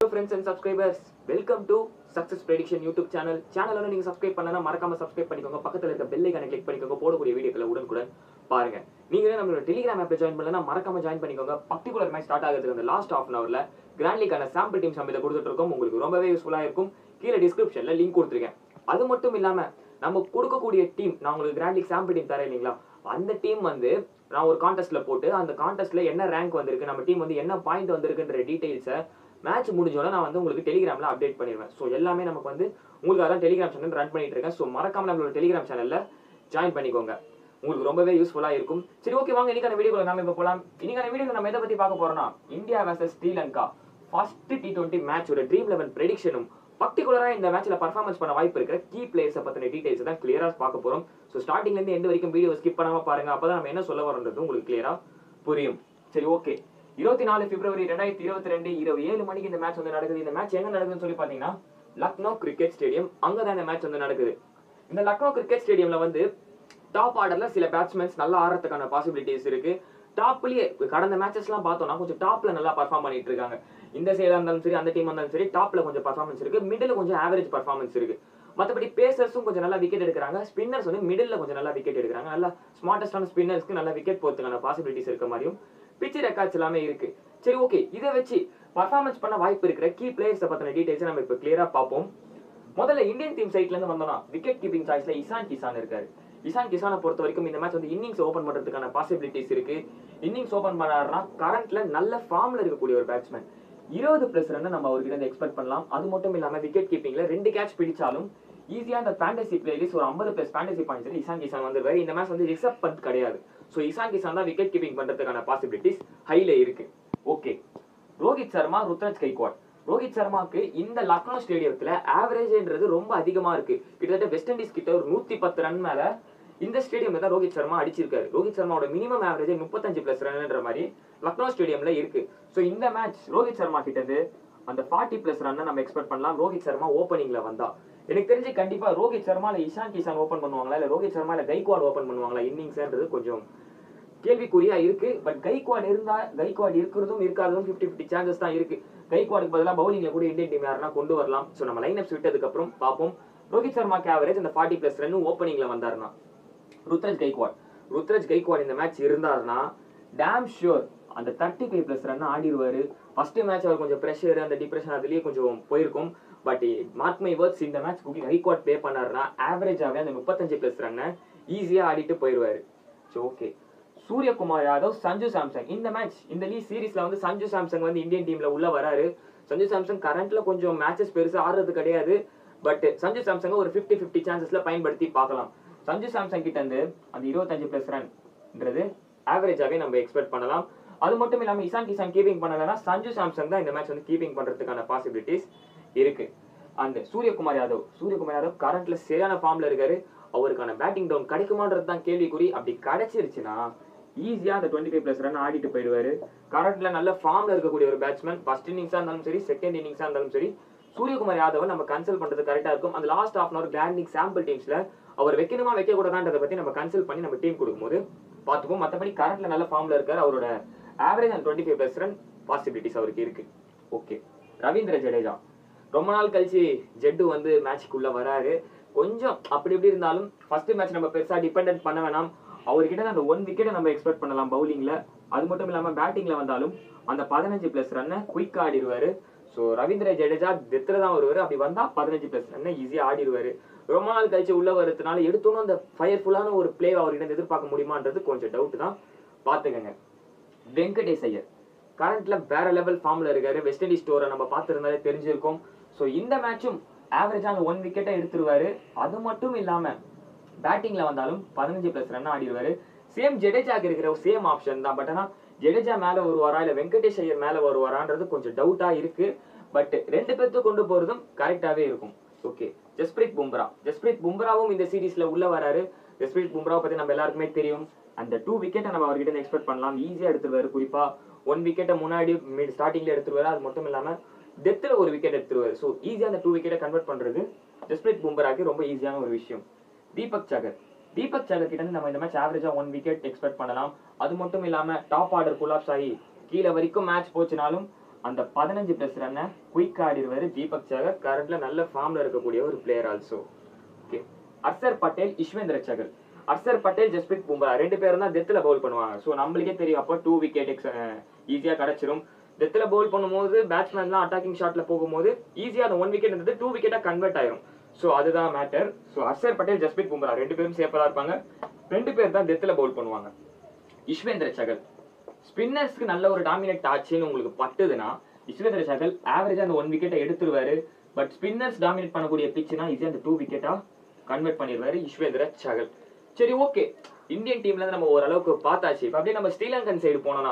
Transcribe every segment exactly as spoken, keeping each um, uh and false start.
friends and subscribers, welcome to Success Prediction YouTube channel. Channel la neenga subscribe pannalana marakama subscribe பண்ணிக்கோங்க. பக்கத்துல இருக்க bell icon click பண்ணிக்கோங்க. போடக்கூடிய வீடியோக்களை உடனுக்குடன் பாருங்க. நீங்க நம்மளோட Telegram app join பண்ணலனா மறக்காம join பண்ணிக்கோங்க. பர்టిక్యులர் மேட்ச் ஸ்டார்ட் ஆகிறதுக்கு அந்த லாஸ்ட் half an hourல Grand League-ஆன சாம்பிள் டீம் சம்பளத்தை கொடுத்துட்டு இருக்கோம். உங்களுக்கு ரொம்பவே யூஸ்ஃபுல்லா இருக்கும். கீழ டிஸ்கிரிப்ஷன்ல லிங்க் கொடுத்திருக்கேன். அது மட்டும் இல்லாம நம்ம கொடுக்கக்கூடிய டீம் நான் உங்களுக்கு Grand League சாம்பிள் டீம் தரேன் இல்லீங்களா? அந்த டீம் வந்து நான் ஒரு கான்டெஸ்ட்ல போட்டு அந்த கான்டெஸ்ட்ல என்ன ரேங்க் வந்திருக்கு, நம்ம டீம் வந்து என்ன பாயிண்ட் வந்திருக்குன்ற டீடைல்ஸை மேட்ச் முடிஞ்சோட நான் வந்து உங்களுக்கு டெலிகிராம்ல அப்டேட் பண்ணிடுவேன். ஸோ எல்லாமே நமக்கு வந்து உங்களுக்கு அதான் டெலிகிராம் சேனல் ரன் பண்ணிட்டு இருக்கேன். ஸோ மறக்காம நம்மளோட டெலிகிராம் சேனல்ல ஜாயின் பண்ணிக்கோங்க. உங்களுக்கு ரொம்பவே யூஸ்ஃபுல்லா இருக்கும். சரி, ஓகே, வாங்க இன்னைக்கான வீடியோல நாம இப்ப போலாம். இன்னைக்கான வீடியோல நம்ம எதை பத்தி பார்க்க போறோம்னா India versus Sri Lanka first T twenty மேட்சோட ட்ரீம் லெவன் ப்ரெடிக்ஷனும் பர்டிகுலரா இந்த மேட்ச்ல பர்ஃபார்மன்ஸ் பண்ண வாய்ப்பு இருக்கிற கீ பிளேயர்ஸை பத்தின டீடைல்ஸ் தான் கிளியரா பார்க்க போறோம். ஸோ ஸ்டார்டிங்ல இருந்து எந்த வரைக்கும் வீடியோ ஸ்கிப் பண்ணாம பாருங்க. அப்பதான் நம்ம என்ன சொல்ல வரோன்றது உங்களுக்கு கிளியரா புரியும். சரி, ஓகே. இருபத்தி நாலு பிப்ரவரி ரெண்டாயிரத்தி இருபத்தி ரெண்டு இரவு ஏழு மணிக்கு இந்த மேட்ச் வந்து நடக்குது. இந்த மேட்ச் எங்க நடக்குதுன்னு சொல்லி பாத்தீங்கன்னா லக்னோ கிரிக்கெட் ஸ்டேடியம். அங்கதான் இந்த மேட்ச் வந்து நடக்குது. இந்த லக்னோ கிரிக்கெட் ஸ்டேடியம்ல வந்து டாப் ஆர்டர்ல சில பேட்ஸ்மேன்ஸ் நல்லா ஆடுறதுக்கான பாசிபிலிட்டிஸ் இருக்கு. டாப்லயே கடந்த மேட்சஸ் எல்லாம் பார்த்தோம்னா கொஞ்சம் டாப்ல நல்லா பர்ஃபார்ம் பண்ணிட்டு இருக்காங்க. இந்த சைடா இருந்தாலும் சரி, அந்த டீம் இருந்தாலும் சரி, டாப்ல கொஞ்சம் பர்ஃபார்மன்ஸ் இருக்கு. மிடில் கொஞ்சம் ஆவரேஜ் பர்ஃபார்மன்ஸ் இருக்கு. மற்றபடி பேசர்ஸும் கொஞ்சம் நல்லா விக்கெட் எடுக்கிறாங்க. ஸ்பின்னர்ஸ் வந்து மிடில் கொஞ்சம் நல்லா விக்கெட் எடுக்கிறாங்க. நல்லா ஸ்மார்ட்டஸ்டான ஸ்பின்னர்ஸ்க்கு நல்லா விக்கெட் போறதுக்கான பாசிபிலிட்டிஸ் இருக்க மாதிரியும் பிச் ரெக்கார்ட்ஸ் எல்லாமே இருக்கு. சரி, ஓகே. இதை வச்சு பர்ஃபார்மன்ஸ் பண்ண வாய்ப்பு இருக்கிற கீ பிளேயர்ஸ் பத்தின டீடைல்ஸ் நம்ம இப்ப கிளியரா பார்ப்போம். முதல்ல இந்தியன் டீம் சைட்ல இருந்து வந்தோம்னா விக்கெட் கீப்பிங் சாய்ஸ்ல இசான் கிசான் இருக்காரு. இசான் கிசானை பொறுத்த வரைக்கும் இந்த மேட்ச் வந்து இன்னிங்ஸ் ஓபன் பண்றதுக்கான பாசிபிலிட்டிஸ் இருக்கு. இன்னிங்ஸ் ஓபன் பண்ணாருன்னா கரண்ட்ல நல்ல ஃபார்ம்ல இருக்கக்கூடிய ஒரு பேட்ஸ்மேன். இருபது பிளஸ் ரன் நம்ம அவர்கிட்ட எக்ஸ்பெக்ட் பண்ணலாம். அது மட்டும் இல்லாம விக்கெட் கீப்பிங்ல ரெண்டு கேட்ச் பிடிச்சாலும் ஈஸியா அந்த ஃபேண்டசி பிளேயர்ஸ் ஒரு ஐம்பது plus fantasy points Ishan Kishan வந்துருவாரு. இந்த மேட்ச் வந்து ரிசர்வ் பண்ட் கிடையாது. ஸோ இசான் கிசான் தான் விக்கெட் கீப்பிங் பண்றதுக்கான பாசிபிலிட்டிஸ் ஹைல இருக்கு. ஓகே. ரோஹித் சர்மா, ருத்ராஜ் கைக்வாட். ரோஹித் சர்மாக்கு இந்த லக்னோ ஸ்டேடியத்துல ஆவரேஜ்ன்றது ரொம்ப அதிகமா இருக்கு. கிட்டத்தட்ட வெஸ்ட் இண்டீஸ் கிட்ட ஒரு நூத்தி பத்து ரன் மேல இந்த ஸ்டேடியம்ல தான் ரோஹித் சர்மா அடிச்சிருக்காரு. ரோஹித் சர்மாவோட மினிமம் ஆவரேஜ் முப்பத்தஞ்சு பிளஸ் ரன்ன்ற மாதிரி லக்னோ ஸ்டேடியம்ல இருக்கு. ஸோ இந்த மேட்ச் ரோஹித் சர்மா கிட்டது அந்த ஃபார்ட்டி பிளஸ் ரன் நம்ம எக்ஸ்பெக்ட் பண்ணலாம். ரோஹித் சர்மா ஓப்பனிங்ல வந்தா எனக்கு தெரிஞ்சு கண்டிப்பா ரோஹித் சர்மா இல்ல இஷான் கிஷான் ஓபன் பண்ணுவாங்களா, இல்ல ரோஹித் சர்மா இல்ல கைக்வாட் ஓபன் பண்ணுவாங்களா இன்னிங்ஸ்ன்றது கொஞ்சம் கேள்விக்குறியா இருக்கு. பட் கைக்வாட் இருந்தா கைக்வாட் இருக்கிறதும் இருக்காததும் பிப்டி பிப்டி சான்சஸ் தான் இருக்கு. கைக்வாடுக்கு பதிலாக பவுலிங்ல கூட இந்தியன் டீம் யாருன்னா கொண்டு வரலாம். ஸோ நம்ம லைன் அப்ஸ் விட்டதுக்கு அப்புறம் பார்ப்போம். ரோஹித் சர்மாக்கு ஆவரேஜ் அந்த ஃபார்ட்டி பிளஸ் ரன் ஓப்பனிங்ல வந்தாருன்னா ருத்ராஜ் கைக்வாட் ருத்ராஜ் கைக்வாட் இந்த மேட்ச் இருந்தாருன்னா டேம் ஷூர் அந்த தேர்ட்டி ஃபைவ் பிளஸ் ரன் ஆடிடுவாரு. ஃபர்ஸ்ட் மேட்ச் அவர் கொஞ்சம் ப்ரெஷர் அந்த டிப்ரெஷன் அதுலயே கொஞ்சம் போயிருக்கும். பட் மார்க் மை வேர்ட்ஸ், இந்த மேட்ச் கைக்வாட் ப்ளே பண்ணாருன்னா ஆவரேஜாவே அந்த முப்பத்தஞ்சு பிளஸ் ரன்னை ஈஸியா ஆடிட்டு போயிடுவாரு. So okay. சூரியகுமார் யாதவ், சஞ்சு சாம்சங். இந்த மேட்ச் இந்த லீக் சீரீஸ்ல வந்து சஞ்சு சாம்சங் வந்து இந்தியன் டீம்ல உள்ள வராரு. சஞ்சு சாம்சங் கரண்ட்ல கொஞ்சம் மேட்சஸ் பெருசா ஆடுறது கிடையாது. பட் சஞ்சு சாம்சங் ஒரு பிப்டி பிப்டி சான்சஸ்ல பயன்படுத்தி பார்க்கலாம். சஞ்சு சாம்சங் கிட்ட இருந்து அந்த இருபத்தஞ்சு பிளஸ் ரன்ன்றது ஆவரேஜாவே நம்ம எக்ஸ்பெக்ட் பண்ணலாம். அது மட்டும் இல்லாம இசான் கிசான் கீப்பிங் பண்ணலன்னா சஞ்சு சாம்சங் தான் இந்த மேட்ச் வந்து கீப்பிங் பண்றதுக்கான பாசிபிலிட்டிஸ் இருக்கு. அந்த சூரியகுமார் யாதவ் சூரியகுமார் யாதவ் கரண்ட்ல சரியான ஃபார்ம்ல இருக்காரு. அவருக்கான பேட்டிங் டவுன் கிடைக்குமான்றது தான் கேள்விக்குறி. அப்படி கிடைச்சிருச்சுன்னா ஈஸியா அந்த டுவெண்ட்டி ஃபைவ் பிளஸ் ரன் ஆடிட்டு போயிடுவாரு. கரண்ட்ல நல்ல ஃபார்ம்ல இருக்கக்கூடிய ஒரு பேட்ஸ்மேன். ஃபர்ஸ்ட் இன்னிங்ஸா இருந்தாலும் சரி, செகண்ட் இன்னிங்ஸா இருந்தாலும் சரி, சூரியகுமார் யாதவ் நம்ம கன்சல்ட் பண்றது கரெக்டா இருக்கும். அந்த last half an hour grand league sample டீம்ஸ்ல அவர் வைக்கணுமா வைக்க கூடாதான்றதை பத்தி நம்ம கன்சல்ட் பண்ணி நம்ம டீம் கொடுக்கும்போது பார்த்துப்போம். மற்றபடி கரண்ட்ல நல்ல ஃபார்ம்ல இருக்காரு. அவரோட ஆவரேஜ் அந்த twenty five plus run possibilities அவருக்கு இருக்கு. ஓகே. ரவீந்திர ஜடேஜா ரொம்ப நாள் கழிச்சு ஜெட்டு வந்து மேட்ச்க்குள்ள வராரு. கொஞ்சம் அப்படி இப்படி இருந்தாலும் ஃபர்ஸ்ட் மேட்ச் நம்ம பெருசா டிபெண்ட் பண்ண வேணாம். அவர்கிட்ட அந்த ஒன் விக்கெட்டை நம்ம எக்ஸ்பெக்ட் பண்ணலாம் பவுலிங்ல. அது மட்டும் இல்லாம பேட்டிங்ல வந்தாலும் அந்த பதினஞ்சு பிளஸ் ரன்னை குயிக்கா ஆடிடுவாரு. ஸோ ரவீந்திர ஜடேஜா டெத்துல தான் வருவாரு. அப்படி வந்தா பதினஞ்சு பிளஸ் ரன்னை ஈஸியா ஆடிடுவாரு. ரொம்ப நாள் கழிச்சு உள்ள வரதுனால எடுத்தோன்னு அந்த ஃபயர்ஃபுல்லான ஒரு பிளே அவர்கிட்ட எதிர்பார்க்க முடியுமான்றது கொஞ்சம் டவுட் தான். பாத்துக்கங்க. வெங்கடேஷ் ஐயர் கரண்ட்ல வேற லெவல் ஃபார்ம்ல இருக்காரு. வெஸ்ட் இண்டீஸ் ஸ்டோரை நம்ம பார்த்திருந்தாலே தெரிஞ்சிருக்கும். ஸோ இந்த மேட்சும் ஆவரேஜா அந்த ஒன் விக்கெட்டை எடுத்துருவாரு. அது மட்டும் இல்லாம பேட்டிங்ல வந்தாலும் பதினஞ்சு பிளஸ் ரன் ஆடிடுவாரு. சேம் ஜடேஜாக்கு இருக்கிற சேம் ஆப்ஷன் தான். பட் ஆனா ஜடேஜா மேல வருவாரா இல்ல வெங்கடேஷ் ஐயர் மேல வருவாரான்றது கொஞ்சம் டவுட்டா இருக்கு. பட் ரெண்டு பேர்த்து கொண்டு போறதும் கரெக்டாவே இருக்கும். ஓகே. ஜஸ்பிரீத் பும்ரா ஜஸ்பிரீத் பும்ராவும் இந்த சீரீஸ்ல உள்ள வராரு. ஜஸ்பிரீத் பும்ராவை பத்தி நம்ம எல்லாருக்குமே தெரியும். அந்த டூ விக்கெட்டை நம்ம அவர்கிட்ட எக்ஸ்பெக்ட் பண்ணலாம். ஈஸியா எடுத்துருவாரு. குறிப்பா ஒன் விக்கெட்டை முன்னாடி ஸ்டார்டிங்ல எடுத்துருவாரு. அது மட்டும் இல்லாம டெத்துல ஒரு விக்கெட் எடுத்துருவாரு. ஸோ ஈஸியா அந்த டூ விக்கெட்டை கன்வெர்ட் பண்றது ஜஸ்பிரீத் பும்ராக்கு ரொம்ப ஈஸியான ஒரு விஷயம். தீபக் சகர் தீபக் சகர் கிட்ட நம்ம இந்த மேட்ச் ஆவரேஜா ஒன் விக்கெட் எக்ஸ்பெக்ட் பண்ணலாம். அது மட்டும் இல்லாம டாப் ஆர்டர் புல் ஆப்ஸ் ஆகி கீழே வரைக்கும் மேட்ச் போச்சுனாலும் அந்த பதினஞ்சு பிளஸ் ரன்னை குயிக் ஆடிடுவாரு தீபக் சகர். கரண்ட்ல நல்ல ஃபார்ம்ல இருக்கக்கூடிய ஒரு player also. Okay, Harshal Patel, Yuzvendra Chahal. Harshal Patel, Jasprit Bumrah ரெண்டு பேரும் தான் டெத்தில் பவுல் பண்ணுவாங்க. ஸோ நம்மளுக்கே தெரியும், அப்போ டூ விக்கெட் ஈஸியாக கிடைச்சிரும். டெத்தில் பவுல் பண்ணும்போது பேட்ஸ்மேன்லாம் அட்டாக்கிங் ஷாட்ல போகும்போது ஈஸியாக அந்த ஒன் விக்கெட் இருந்தது டூ விக்கெட்டாக கன்வெர்ட் ஆயிரும். ஸோ அதுதான் மேட்டர். ஸோ ஹர்ஷர் பட்டேல், ஜஸ்பிரித் பும்ரா ரெண்டு பேரும் சேஃபாக இருப்பாங்க. ரெண்டு பேர் தான் டெத்தில் பவுல் பண்ணுவாங்க. யுஸ்வேந்திர சகல் ஸ்பின்னர்ஸ்க்கு நல்ல ஒரு டாமினேட் ஆச்சுன்னு உங்களுக்கு பட்டுதுன்னா யுஸ்வேந்திர சகல் ஆவரேஜா அந்த ஒன் விக்கெட்டை எடுத்துருவாரு. பட் ஸ்பின்னர்ஸ் டாமினேட் பண்ணக்கூடிய பிச்சுனா ஈஸியாக அந்த டூ விக்கெட்டா கன்வெர்ட் பண்ணிடுவாரு யுஸ்வேந்திர சகல். சரி, ஓகே, இந்தியன் டீம்ல நம்ம ஓரளவுக்கு பார்த்தாச்சு. இப்போ அப்படியே நம்ம ஸ்ரீலங்கன் சைடு போனோம்னா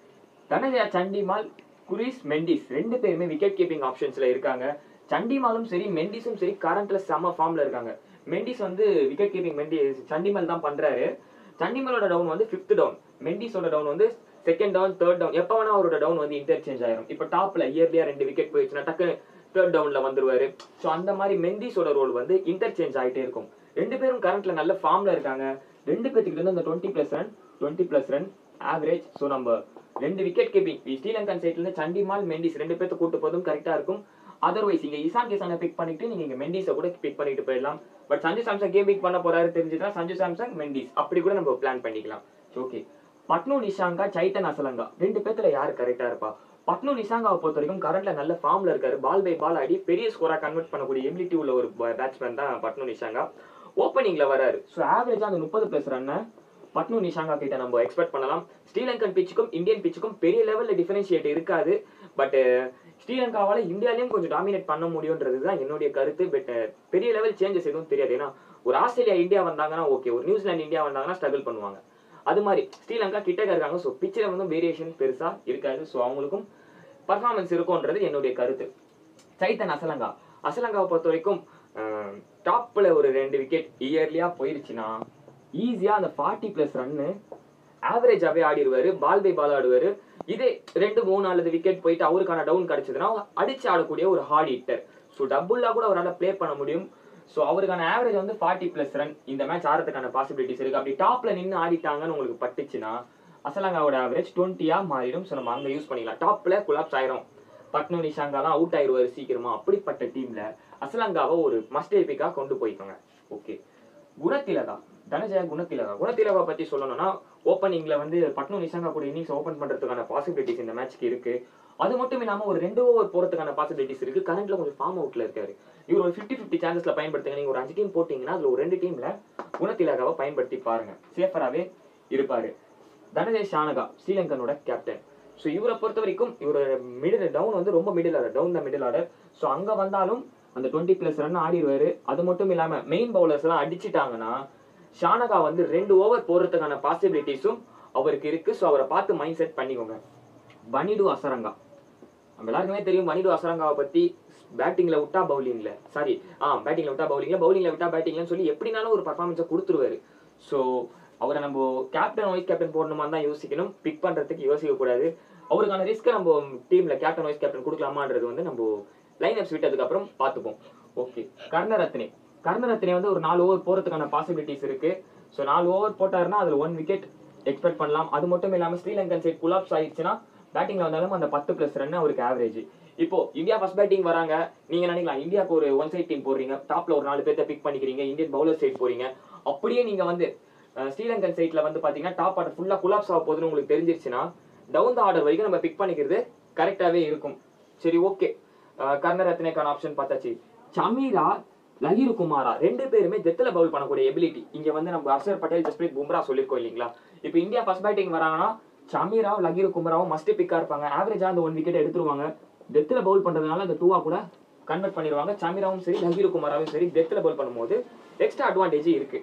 தனஜயா சண்டிமால், குரிஸ் மெண்டிஸ் ரெண்டு பேருமே விக்கெட் கீப்பிங் ஆப்ஷன்ஸ்ல இருக்காங்க. சண்டிமாலும் சரி மெண்டிஸும் சரி கரண்ட்ல செம ஃபார்ம்ல இருக்காங்க. மெண்டிஸ் வந்து விக்கெட் கீப்பிங் மெண்டி சண்டிமால் தான் பண்றாரு. சண்டிமாலோட டவுன் வந்து ஃபிஃப்த் டவுன், மெண்டிஸோட டவுன் வந்து செகண்ட் டவுன், தேர்ட் டவுன். எப்போ வேணா அவரோட டவுன் வந்து இன்டர்சேஞ்ச் ஆயிரும். இப்போ டாப்ல இயர்லியா ரெண்டு விக்கெட் போயிடுச்சுன்னா டக்கு தேர்ட் டவுன்ல வந்துருவாரு. ஸோ அந்த மாதிரி மெண்டிஸோட ரோல் வந்து இன்டர்சேஞ்ச் ஆகிட்டே இருக்கும். ரெண்டு பேரும் கரண்ட்ல நல்ல ஃபார்ம்ல இருக்காங்க. ரெண்டு பேத்துக்கிட்ட இருந்து அந்த twenty plus run twenty plus run average. So நம்ம ரெண்டு விக்கெட் கீப்பிங் ஸ்ரீலங்கன் சைட்ல இருந்து சண்டிமால், மெண்டிஸ் ரெண்டு பேர்த்து கூட்டு போதும் கரெக்டா இருக்கும். அதர்வைஸ் இங்க இசான் கிசானை பிக் பண்ணிட்டு நீங்க இங்க மெண்டிஸை கூட பிக் பண்ணிட்டு போயிடலாம். But Sanju Samson game pick பண்ண போறாரு தெரிஞ்சுதான் சஞ்சு சாம்சங், மெண்டிஸ் அப்படி கூட நம்ம பிளான் பண்ணிக்கலாம். ஓகே, பட்னு நிஷாங்கா, சைத்தன் அசலங்கா ரெண்டு பேத்துல யாரு கரெக்டா இருப்பா? பட்னு நிஷாங்காவை பொறுத்த வரைக்கும் கரண்ட்ல நல்ல ஃபார்ம்ல இருக்காரு. பால் பை பால் ஆடி பெரிய ஸ்கோரா கன்வெர்ட் பண்ணக்கூடிய எபிலிட்டி உள்ள ஒரு பேட்ஸ்மேன் தான் பட்னு நிஷாங்கா. ஓப்பனிங்ல வராரு. ஸோ ஆவரேஜா அந்த முப்பது பிளஸ் ரன்னை பட்னு நிஷாங்கா கிட்ட நம்ம எக்ஸ்பெக்ட் பண்ணலாம். ஸ்ரீலங்கன் பிச்சுக்கும் இந்தியன் பிச்சுக்கும் பெரிய லெவல்ல டிஃபரன்ஷியேட் இருக்காது. பட் ஸ்ரீலங்காவால இந்தியாலையும் கொஞ்சம் டாமினேட் பண்ண முடியும்ன்றது தான் என்னுடைய கருத்து. பட் பெரிய லெவல் சேஞ்சஸ் எதுவும் தெரியாது. ஏன்னா ஒரு ஆஸ்திரேலியா இந்தியா வந்தாங்கன்னா ஓகே, ஒரு நியூசிலாந்து இந்தியா வந்தாங்கன்னா ஸ்ட்ரகிள் பண்ணுவாங்க. அது மாதிரி ஸ்ரீலங்கா கிட்டக்க இருக்காங்க. ஸோ பிச்சில் வந்து வேரியேஷன் பெருசா இருக்காது. ஸோ அவங்களுக்கும் பர்ஃபார்மன்ஸ் இருக்கும்ன்றது என்னுடைய கருத்து. சைத்தன் அசலங்கா அசலங்காவை பொறுத்த வரைக்கும் டாப்ல ஒரு ரெண்டு விக்கெட் இயர்லியா போயிருச்சுன்னா ஈஸியா அந்த ஃபார்ட்டி பிளஸ் ரன்னு ஆவரேஜாவே ஆடிடுவாரு. பால் பை பால் ஆடுவாரு. இதே ரெண்டு மூணு நாலு விக்கெட் போயிட்டு அவருக்கான டவுன் கிடைச்சதுன்னா அடிச்சு ஆடக்கூடிய ஒரு ஹார்ட் ஹிட்டர். ஸோ டபுள்ளா கூட அவரால் பிளே பண்ண முடியும். ஸோ அவருக்கான ஆவரேஜ் வந்து ஃபார்ட்டி பிளஸ் ரன் இந்த மேட்ச் ஆடுறதுக்கான பாசிபிலிட்டிஸ் இருக்கு. அப்படி டாப்ல நின்று ஆடிட்டாங்கன்னு உங்களுக்கு பட்டுச்சுன்னா அசலங்காவோட ஆவரேஜ் டுவெண்ட்டியா மாறிடும். ஸோ நம்ம அங்கே யூஸ் பண்ணிக்கலாம். டாப்ல குலாப்ஸ் ஆயிரும். பட்னு நிஷாங்கா தான் அவுட் ஆயிடுவாரு சீக்கிரமா. அப்படிப்பட்ட டீம்ல அசலங்காவை ஒரு மஸ்ட் எபிக்கா கொண்டு போய்க்கோங்க. ஓகே, குணத்திலகா, தனஜயா குணத்திலகா குணத்திலகா பத்தி சொல்லணும்னா ஓப்பனிங்ல வந்து பட்னு நிஷாங்கா கூட இன்னிங்ஸ் ஓப்பன் பண்றதுக்கான பாசிபிலிட்டிஸ் இந்த மேட்ச்க்கு இருக்கு. அது மட்டும் இல்லாம ஒரு ரெண்டு ஓவர் போறதுக்கான பாசிபிலிட்டிஸ் இருக்கு. கரண்ட்ல கொஞ்சம் ஃபார்ம் அவுட்ல இருக்காரு. இவர் ஒரு ஃபிஃப்டி ஃபிஃப்டி சான்சஸ்ல பயன்படுத்துங்க. நீங்க ஒரு அஞ்சு டீம் போட்டீங்கன்னா அதுல ஒரு ரெண்டு டீம்ல குணத்திலகாவை பயன்படுத்தி பாருங்க. சேஃபராகவே இருப்பாரு. தனஜய் ஷானகா ஸ்ரீலங்கனோட கேப்டன். ஸோ இவரை பொறுத்த வரைக்கும் இவரோட மிடில் டவுன் வந்து ரொம்ப middle order, down the middle order. So அங்கே வந்தாலும் அந்த டுவெண்ட்டி பிளஸ் ரன் ஆடிடுவாரு. அது மட்டும் இல்லாமல் மெயின் பவுலர்ஸ் எல்லாம் அடிச்சுட்டாங்கன்னா ஷானகா வந்து ரெண்டு ஓவர் போடுறதுக்கான பாசிபிலிட்டிஸும் அவருக்கு இருக்கு. ஸோ அவரை பார்த்து மைண்ட் செட் பண்ணிக்கோங்க. வனிடு அசரங்கா, நம்ம எல்லாருக்குமே தெரியும் வனிடு அசரங்காவை பற்றி. பேட்டிங்ல விட்டா பவுலிங்ல சாரி ஆ பேட்டிங்ல விட்டா பவுலிங்ல பவுலிங்ல விட்டா பேட்டிங்லன்னு சொல்லி எப்படினாலும் ஒரு பர்ஃபார்மன்ஸை கொடுத்துருவாரு. ஸோ அவரை நம்ம கேப்டன் வைஸ் கேப்டன் போடணுமா தான் யோசிக்கணும். பிக் பண்றதுக்கு யோசிக்க கூடாது. அவருக்கான ரிஸ்க்கை நம்ம டீம்ல கேப்டன் வைஸ் கேப்டன் கொடுக்கலாமான்றது வந்து நம்ம லைன் அப்ஸ் விட்டதுக்கு அப்புறம் பார்த்துப்போம். ஓகே, கர்ணரத்னே கர்ணரத்னே வந்து ஒரு நாலு ஓவர் போறதுக்கான பாசிபிலிட்டிஸ் இருக்கு. ஸோ நாலு ஓவர் போட்டாருன்னா அதுல ஒன் விக்கெட் எக்ஸ்பெக்ட் பண்ணலாம். அது மட்டும் இல்லாமல் ஸ்ரீலங்கன் சைட் புலாப்ஸ் ஆயிடுச்சுன்னா பேட்டிங்ல வந்தாலும் அந்த பத்து பிளஸ் ரன் அவருக்கு ஆவரேஜ். இப்போ இந்தியா ஃபர்ஸ்ட் பேட்டிங் வராங்க. நீங்க நினைக்கலாம் இந்தியாவுக்கு ஒரு ஒன் சைட் டீம் போடுறீங்க, டாப்ல ஒரு நாலு பேர்த்த பிக் பண்ணிக்கிறீங்க, இந்தியன் பவுலர் சைட் போறீங்க. அப்படியே நீங்க வந்து ஸ்ரீலங்கன் சைட்ல வந்து பாத்தீங்கன்னா டாப் ஆர்டர் ஃபுல்லா குலாப்ஸ் ஆக போகுதுன்னு உங்களுக்கு தெரிஞ்சிருச்சுன்னா டவுன் த ஆர்டர் வரைக்கும் நம்ம பிக் பண்ணிக்கிறது கரெக்டாவே இருக்கும். சரி, ஓகே, கர்ணரத்னேக்கான ஆப்ஷன் பார்த்தாச்சு. சமீரா, லஹீரு குமாரா ரெண்டு பேருமே டெத்தில் பவுல் பண்ணக்கூடிய எபிலிட்டி. இங்க வந்து நம்ம ஹர்ஷர் பட்டேல், ஜஸ்பிரித் பும்ரா சொல்லியிருக்கோம் இல்லைங்களா. இப்போ இந்தியா ஃபர்ஸ்ட் பேட்டிங் வராங்கன்னா சமீராவும் லஹீரு குமாராவும் மஸ்ட் பிக்கா இருப்பாங்க. ஆவரேஜா அந்த ஒன் விக்கெட் எடுத்துருவாங்க. டெத்தில் பவுல் பண்றதுனால அந்த டூவா கூட கன்வெர்ட் பண்ணிடுவாங்க. சமீராவும் சரி லஹீரு குமாராவும் சரி டெத்தில் பவுல் பண்ணும்போது எக்ஸ்ட்ரா அட்வான்டேஜ் இருக்கு.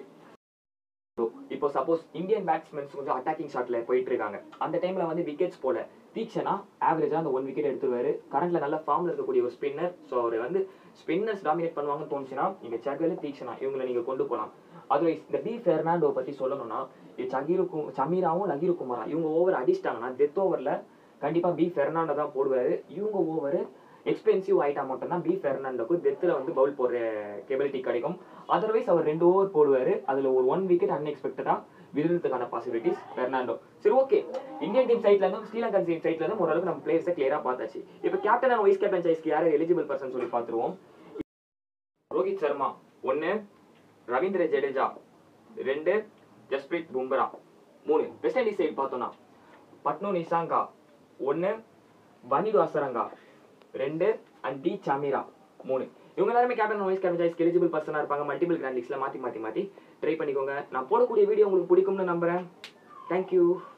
இப்போ சப்போஸ் இந்தியன் பேட்ஸ்மேன்ஸ் கொஞ்சம் அட்டாக்கிங் ஷாட்ல போயிட்டு இருக்காங்க. அந்த டைம்ல வந்து விக்கெட்ஸ் போல தீக்ஷனா ஆவரேஜா அந்த ஒன் விக்கெட் எடுத்துருவாரு. கரண்ட்ல நல்ல ஃபார்ம்ல இருக்கக்கூடிய ஒரு ஸ்பின்னர். ஸோ அவர் வந்து ஸ்பின்னர்ஸ் டாமினேட் பண்ணுவாங்கன்னு தோணுச்சுன்னா இங்க சகல், தீக்ஷனா இவங்களை நீங்க கொண்டு போகலாம். அதர்வைஸ் இந்த பி பெர்னாண்டோ பத்தி சொல்லணும்னா சகீருக்கு சமீராவும் லஹீரு குமாரா இவங்க ஓவர் அடிச்சிட்டாங்கன்னா டெத் ஓவர்ல கண்டிப்பா பி பெர்னாண்டோ தான் போடுவாரு. இவங்க ஓவர் எக்ஸ்பென்சிவ் ஆயிட்டா மட்டும்தான் பி பெர்னாண்டோக்கு டெத்தில் வந்து பவுல் போடுற கெபிலிட்டி கிடைக்கும். அதர்வைஸ் அவர் ரெண்டு ஓவர் போடுவாரு. அதுல ஒரு ஒன் விக்கெட் அன்எக்ஸ்பெக்டடா விழுறதுக்கான பாசிபிலிட்டிஸ் பெர்னாண்டோ. சரி ஓகே, இந்தியன் டீம் சைட்ல இருந்தும் ஸ்ரீலங்கன் டீம் சைட்ல இருந்தும் ஓரளவுக்கு நம்ம பிளேயர்ஸை கிளியரா பார்த்தாச்சு. இப்போ கேப்டன் அண்ட் வைஸ் கேப்டன் சாய்ஸ்க்கு யார் எலிஜிபிள் பர்சன் சொல்லி பார்த்துருவோம். ரோஹித் சர்மா ஒன்னு, ரவீந்திர ஜடேஜா ரெண்டு, ஜஸ்பிரீத் பும்ரா மூணு. வெஸ்ட் இண்டீஸ் சைட் பார்த்தோம்னா பட்னு நிசாங்கா ஒன்னு, வனிடு அசரங்கா ரெண்டு, அண்ட் டி சமீரா மூணு. இவங்க எல்லாருமே கேப்டன் வைஸ் கேப்டன் சாய்ஸ்க்கு எலிஜிபிள் பர்சனாக இருப்பாங்க. மல்டிபிள் கிராண்ட் லீக்ஸ்ல மாற்றி மாற்றி மாற்றி ட்ரை பண்ணிக்கோங்க. நான் போடக்கூடிய வீடியோ உங்களுக்கு பிடிக்கும்னு நம்புறேன். தேங்க்யூ.